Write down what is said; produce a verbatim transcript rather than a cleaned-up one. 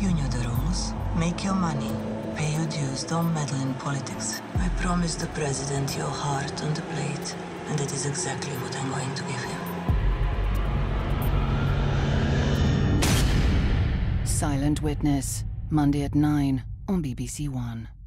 You knew the rules. Make your money. Pay your dues. Don't meddle in politics. I promised the president your heart on the plate, and that is exactly what I'm going to give him. Silent Witness, Monday at nine on B B C One.